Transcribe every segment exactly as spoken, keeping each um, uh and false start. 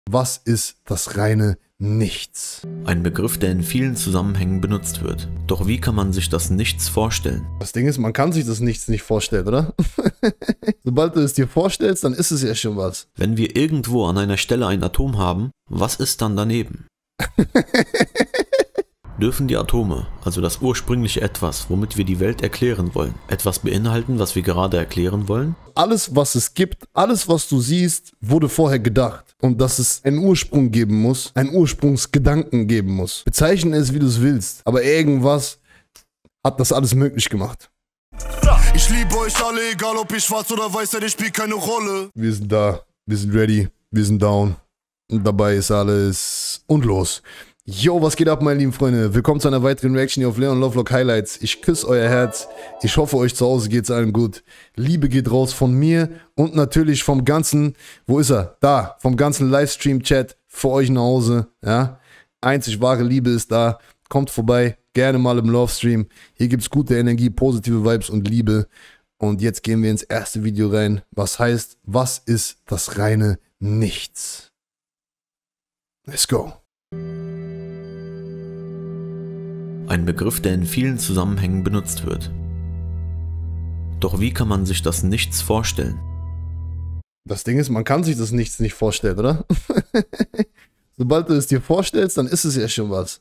Was ist das reine Nichts? Ein Begriff, der in vielen Zusammenhängen benutzt wird. Doch wie kann man sich das Nichts vorstellen? Das Ding ist, man kann sich das Nichts nicht vorstellen, oder? Sobald du es dir vorstellst, dann ist es ja schon was. Wenn wir irgendwo an einer Stelle ein Atom haben, was ist dann daneben? Dürfen die Atome, also das ursprüngliche Etwas, womit wir die Welt erklären wollen, etwas beinhalten, was wir gerade erklären wollen? Alles, was es gibt, alles, was du siehst, wurde vorher gedacht. Und dass es einen Ursprung geben muss, einen Ursprungsgedanken geben muss. Bezeichne es, wie du es willst. Aber irgendwas hat das alles möglich gemacht. Ich liebe euch alle, egal ob ich schwarz oder weiß, das spielt keine Rolle. Wir sind da, wir sind ready, wir sind down. Und dabei ist alles und los. Yo, was geht ab, meine lieben Freunde? Willkommen zu einer weiteren Reaction hier auf Leon Lovelock Highlights. Ich küsse euer Herz. Ich hoffe, euch zu Hause geht's allen gut. Liebe geht raus von mir und natürlich vom ganzen, wo ist er? Da, vom ganzen Livestream-Chat für euch nach Hause. Ja, einzig wahre Liebe ist da. Kommt vorbei, gerne mal im Lovestream. Hier gibt's gute Energie, positive Vibes und Liebe. Und jetzt gehen wir ins erste Video rein. Was heißt, was ist das reine Nichts? Let's go. Ein Begriff, der in vielen Zusammenhängen benutzt wird. Doch wie kann man sich das Nichts vorstellen? Das Ding ist, man kann sich das Nichts nicht vorstellen, oder? Sobald du es dir vorstellst, dann ist es ja schon was.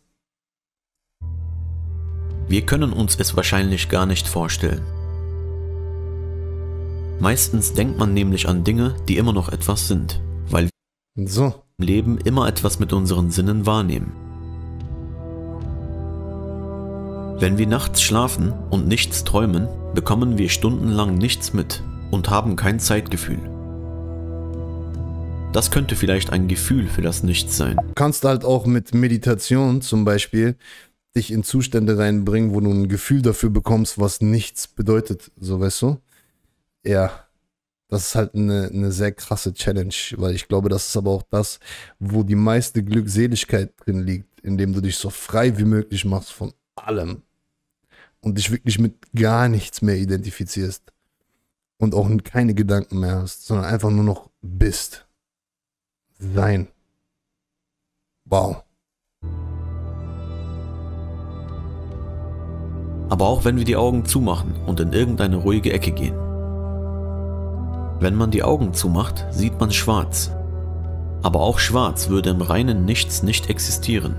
Wir können uns es wahrscheinlich gar nicht vorstellen. Meistens denkt man nämlich an Dinge, die immer noch etwas sind, weil wir So. im Leben immer etwas mit unseren Sinnen wahrnehmen. Wenn wir nachts schlafen und nichts träumen, bekommen wir stundenlang nichts mit und haben kein Zeitgefühl. Das könnte vielleicht ein Gefühl für das Nichts sein. Du kannst halt auch mit Meditation zum Beispiel dich in Zustände reinbringen, wo du ein Gefühl dafür bekommst, was nichts bedeutet. So, weißt du? Ja, das ist halt eine, eine sehr krasse Challenge, weil ich glaube, das ist aber auch das, wo die meiste Glückseligkeit drin liegt, indem du dich so frei wie möglich machst von allem. Und dich wirklich mit gar nichts mehr identifizierst. Und auch keine Gedanken mehr hast, sondern einfach nur noch bist. Sein. Wow. Aber auch wenn wir die Augen zumachen und in irgendeine ruhige Ecke gehen. Wenn man die Augen zumacht, sieht man schwarz. Aber auch schwarz würde im reinen Nichts nicht existieren.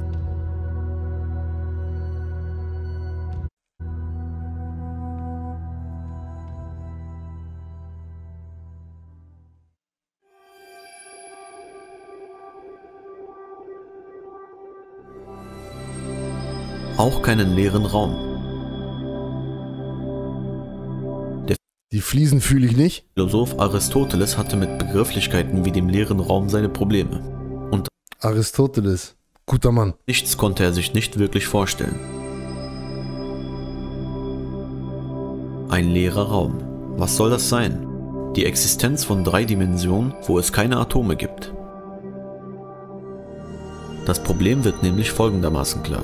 Auch keinen leeren Raum. Der Die Fliesen fühle ich nicht. Philosoph Aristoteles hatte mit Begrifflichkeiten wie dem leeren Raum seine Probleme. Und Aristoteles, guter Mann. nichts konnte er sich nicht wirklich vorstellen. Ein leerer Raum. Was soll das sein? Die Existenz von drei Dimensionen, wo es keine Atome gibt. Das Problem wird nämlich folgendermaßen klar.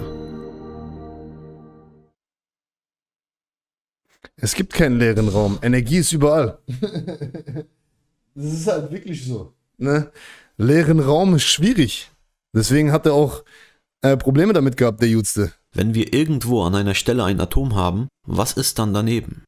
Es gibt keinen leeren Raum. Energie ist überall. Das ist halt wirklich so. Ne? Leeren Raum ist schwierig. Deswegen hat er auch äh, Probleme damit gehabt, der Jutste. Wenn wir irgendwo an einer Stelle ein Atom haben, was ist dann daneben?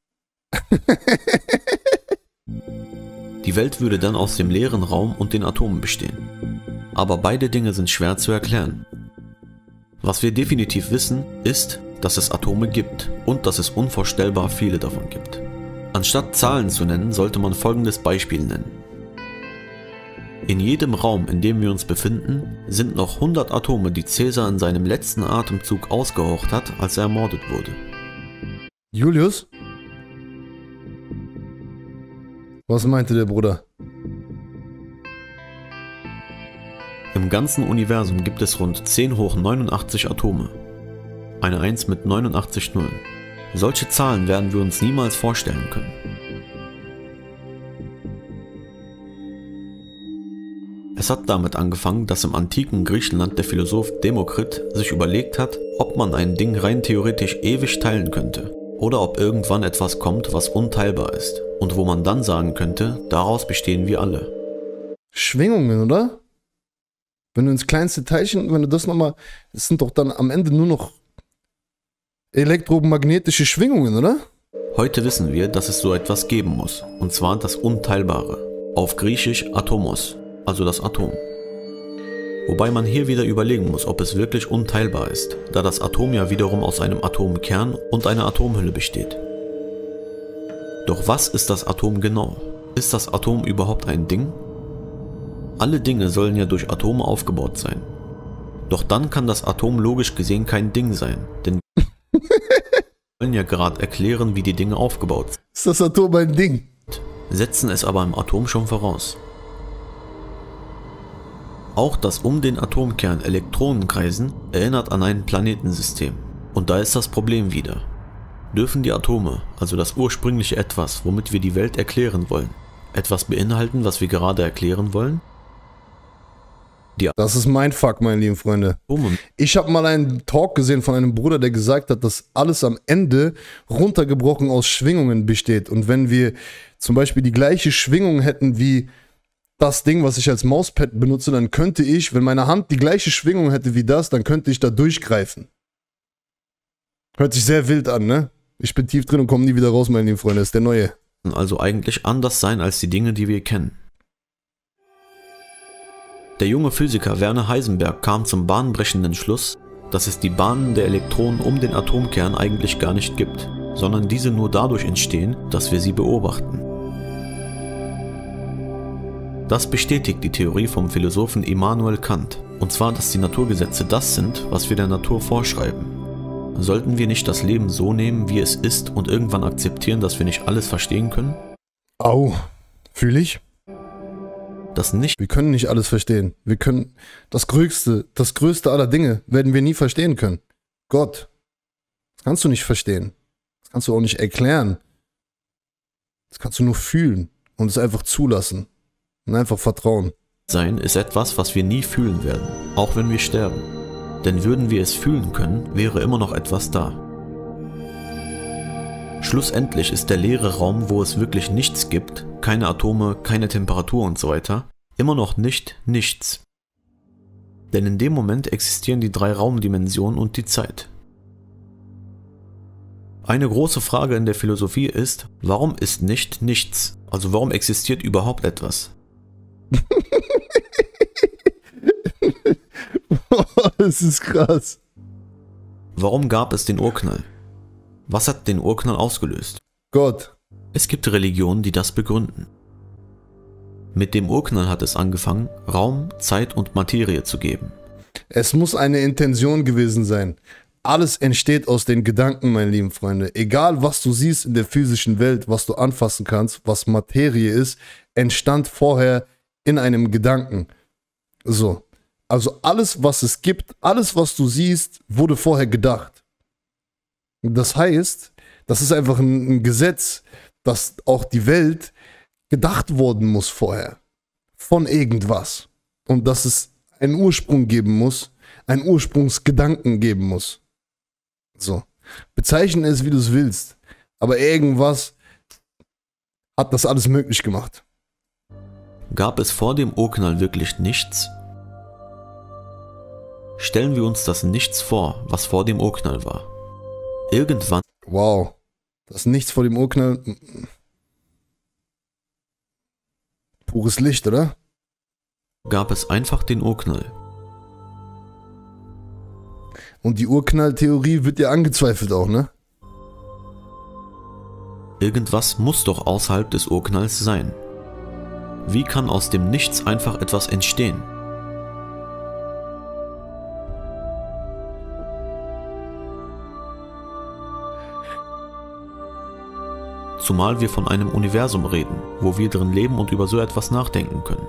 Die Welt würde dann aus dem leeren Raum und den Atomen bestehen. Aber beide Dinge sind schwer zu erklären. Was wir definitiv wissen, ist, dass es Atome gibt und dass es unvorstellbar viele davon gibt. Anstatt Zahlen zu nennen, sollte man folgendes Beispiel nennen. In jedem Raum, in dem wir uns befinden, sind noch hundert Atome, die Cäsar in seinem letzten Atemzug ausgehaucht hat, als er ermordet wurde. Julius? Was meinte der Bruder? Im ganzen Universum gibt es rund zehn hoch neunundachtzig Atome. Eine eins mit neunundachtzig Nullen. Solche Zahlen werden wir uns niemals vorstellen können. Es hat damit angefangen, dass im antiken Griechenland der Philosoph Demokrit sich überlegt hat, ob man ein Ding rein theoretisch ewig teilen könnte oder ob irgendwann etwas kommt, was unteilbar ist und wo man dann sagen könnte, daraus bestehen wir alle. Schwingungen, oder? Wenn du ins kleinste Teilchen, wenn du das nochmal, es sind doch dann am Ende nur noch elektromagnetische Schwingungen, oder? Heute wissen wir, dass es so etwas geben muss, und zwar das Unteilbare, auf Griechisch Atomos, also das Atom. Wobei man hier wieder überlegen muss, ob es wirklich unteilbar ist, da das Atom ja wiederum aus einem Atomkern und einer Atomhülle besteht. Doch was ist das Atom genau? Ist das Atom überhaupt ein Ding? Alle Dinge sollen ja durch Atome aufgebaut sein. Doch dann kann das Atom logisch gesehen kein Ding sein, denn wir wollen ja gerade erklären, wie die Dinge aufgebaut sind. Ist das Atom ein Ding? Setzen es aber im Atom schon voraus. Auch das um den Atomkern Elektronen kreisen erinnert an ein Planetensystem. Und da ist das Problem wieder. Dürfen die Atome, also das ursprüngliche Etwas, womit wir die Welt erklären wollen, etwas beinhalten, was wir gerade erklären wollen? Die Das ist mein Fuck, meine lieben Freunde. Atome. Ich habe mal einen Talk gesehen von einem Bruder, der gesagt hat, dass alles am Ende runtergebrochen aus Schwingungen besteht. Und wenn wir zum Beispiel die gleiche Schwingung hätten wie das Ding, was ich als Mauspad benutze, dann könnte ich, wenn meine Hand die gleiche Schwingung hätte wie das, dann könnte ich da durchgreifen. Hört sich sehr wild an, ne? Ich bin tief drin und komme nie wieder raus, meine lieben Freunde. Das ist der Neue. Also eigentlich anders sein als die Dinge, die wir kennen. Der junge Physiker Werner Heisenberg kam zum bahnbrechenden Schluss, dass es die Bahnen der Elektronen um den Atomkern eigentlich gar nicht gibt, sondern diese nur dadurch entstehen, dass wir sie beobachten. Das bestätigt die Theorie vom Philosophen Immanuel Kant, und zwar, dass die Naturgesetze das sind, was wir der Natur vorschreiben. Sollten wir nicht das Leben so nehmen, wie es ist und irgendwann akzeptieren, dass wir nicht alles verstehen können? Au, fühle ich? Das nicht. Wir können nicht alles verstehen. Wir können das Größte, das Größte aller Dinge werden wir nie verstehen können. Gott. Das kannst du nicht verstehen. Das kannst du auch nicht erklären. Das kannst du nur fühlen und es einfach zulassen. Und einfach vertrauen. Sein ist etwas, was wir nie fühlen werden, auch wenn wir sterben. Denn würden wir es fühlen können, wäre immer noch etwas da. Schlussendlich ist der leere Raum, wo es wirklich nichts gibt, keine Atome, keine Temperatur und so weiter, immer noch nicht nichts. Denn in dem Moment existieren die drei Raumdimensionen und die Zeit. Eine große Frage in der Philosophie ist, warum ist nicht nichts? Also warum existiert überhaupt etwas? Das ist krass. Warum gab es den Urknall? Was hat den Urknall ausgelöst? Gott. Es gibt Religionen, die das begründen. Mit dem Urknall hat es angefangen, Raum, Zeit und Materie zu geben. Es muss eine Intention gewesen sein. Alles entsteht aus den Gedanken, meine lieben Freunde. Egal, was du siehst in der physischen Welt, was du anfassen kannst, was Materie ist, entstand vorher in einem Gedanken. So. Also alles, was es gibt, alles, was du siehst, wurde vorher gedacht. Das heißt, das ist einfach ein, ein Gesetz, dass auch die Welt gedacht worden muss vorher. Von irgendwas. Und dass es einen Ursprung geben muss, einen Ursprungsgedanken geben muss. So. Bezeichne es, wie du es willst. Aber irgendwas hat das alles möglich gemacht. Gab es vor dem Urknall wirklich nichts? Stellen wir uns das Nichts vor, was vor dem Urknall war. Irgendwann... Wow. Das Nichts vor dem Urknall... Pures Licht, oder? Gab es einfach den Urknall. Und die Urknalltheorie wird ja angezweifelt auch, ne? Irgendwas muss doch außerhalb des Urknalls sein. Wie kann aus dem Nichts einfach etwas entstehen? Zumal wir von einem Universum reden, wo wir drin leben und über so etwas nachdenken können.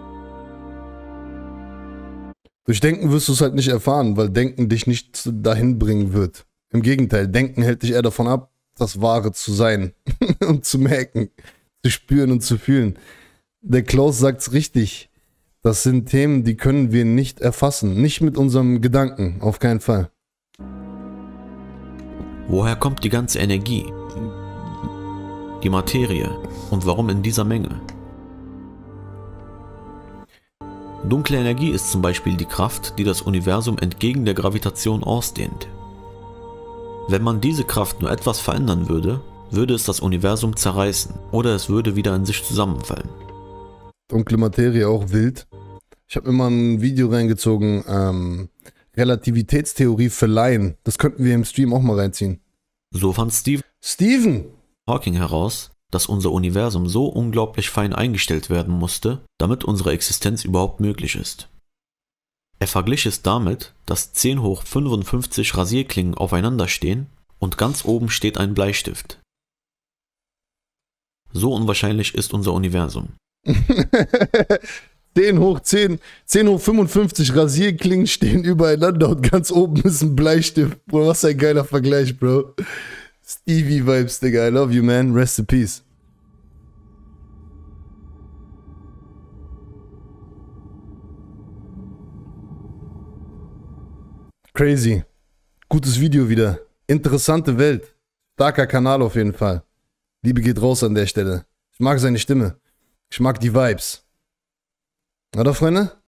Durch Denken wirst du es halt nicht erfahren, weil Denken dich nicht dahin bringen wird. Im Gegenteil, Denken hält dich eher davon ab, das Wahre zu sein und zu merken, zu spüren und zu fühlen. Der Klaus sagt's richtig. Das sind Themen, die können wir nicht erfassen. Nicht mit unserem Gedanken, auf keinen Fall. Woher kommt die ganze Energie? Die Materie und warum in dieser Menge? Dunkle Energie ist zum Beispiel die Kraft, die das Universum entgegen der Gravitation ausdehnt. Wenn man diese Kraft nur etwas verändern würde, würde es das Universum zerreißen oder es würde wieder in sich zusammenfallen. Dunkle Materie auch wild. Ich habe mir mal ein Video reingezogen, ähm, Relativitätstheorie für Laien. Das könnten wir im Stream auch mal reinziehen. So fand Stephen Stephen! Hawking heraus, dass unser Universum so unglaublich fein eingestellt werden musste, damit unsere Existenz überhaupt möglich ist. Er verglich es damit, dass zehn hoch fünfundfünfzig Rasierklingen aufeinander stehen und ganz oben steht ein Bleistift. So unwahrscheinlich ist unser Universum. zehn hoch zehn, zehn hoch fünfundfünfzig Rasierklingen stehen übereinander und ganz oben ist ein Bleistift. Bro, was ein geiler Vergleich, Bro. Stevie-Vibes, Digga. I love you, man. Rest in peace. Crazy. Gutes Video wieder. Interessante Welt. Starker Kanal auf jeden Fall. Liebe geht raus an der Stelle. Ich mag seine Stimme. Ich mag die Vibes. Oder, Freunde?